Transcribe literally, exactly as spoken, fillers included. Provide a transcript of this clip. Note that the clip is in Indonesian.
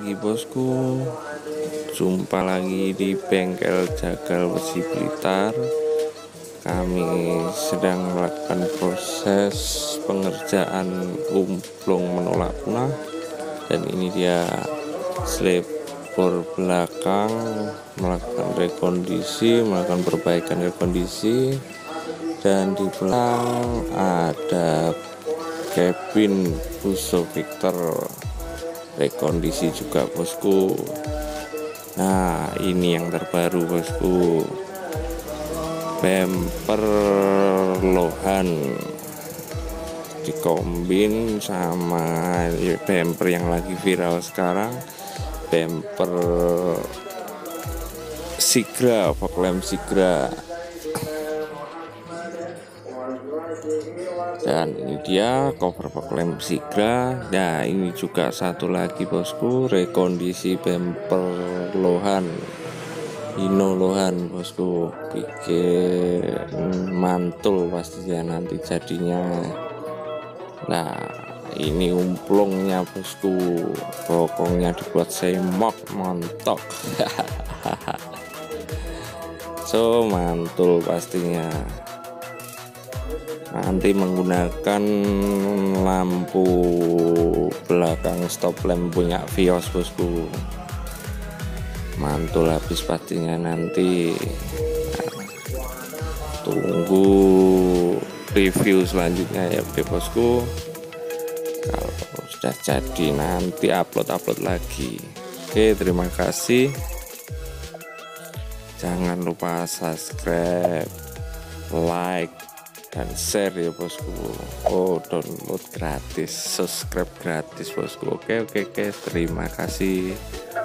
lagi bosku, jumpa lagi di bengkel Jagal Besi Blitar. Kami sedang melakukan proses pengerjaan umplung menolak punah, dan ini dia slip bor belakang, melakukan rekondisi, melakukan perbaikan rekondisi. Dan di belakang ada cabin Fuso Victor, rekondisi juga bosku. Nah, ini yang terbaru bosku, bumper lohan dikombin sama bumper yang lagi viral sekarang, bumper Sigra, Voklem Sigra. Dan ini dia cover Voklem Sigra. Nah, ini juga satu lagi bosku, rekondisi bumper lohan, Hino lohan bosku, bikin mantul pastinya nanti jadinya. Nah, ini umplungnya bosku, bokongnya dibuat semok, montok. So mantul pastinya. Nanti menggunakan lampu belakang stop lamp punya Vios bosku, mantul habis pastinya nanti. Nah, tunggu review selanjutnya ya bosku. Kalau sudah jadi nanti upload-upload lagi. Oke, terima kasih. Jangan lupa subscribe, like, dan share ya bosku. Oh, download gratis, subscribe gratis bosku. Oke oke oke, terima kasih.